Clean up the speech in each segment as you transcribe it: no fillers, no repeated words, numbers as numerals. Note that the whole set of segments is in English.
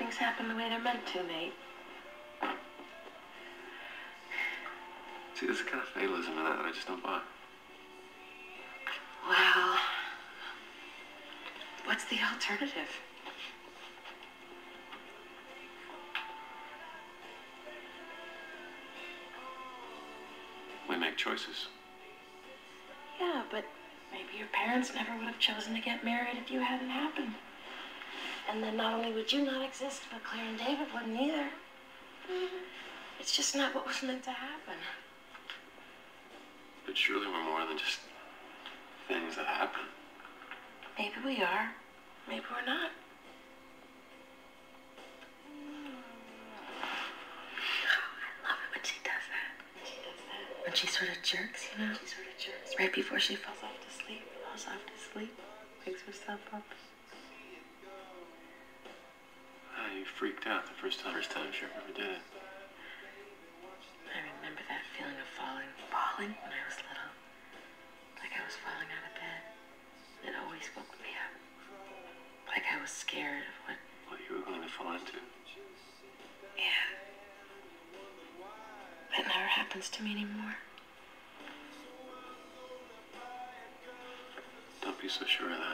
things happen the way they're meant to, Nate. See, there's a kind of fatalism in that I just don't buy. Well, what's the alternative? We make choices. Yeah, but maybe your parents never would have chosen to get married if you hadn't happened. And then not only would you not exist, but Claire and David wouldn't either. It's just not what was meant to happen. But surely we're more than just things that happen. Maybe we are. Maybe we're not. Oh, I love it when she does that. When she sort of jerks, you know? Right before she falls off to sleep. Wakes herself up. You freaked out the first time she ever did it. I remember that feeling of falling when I was little. Like I was falling out of bed. It always woke me up. Like I was scared of what you were going to fall into. Yeah. That never happens to me anymore. Don't be so sure of that.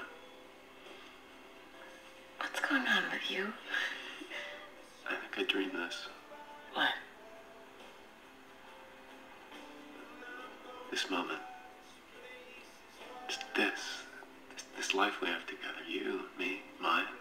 What's going on with you? I think I dreamed this. What? This moment. Just this life we have together. You, me, mine.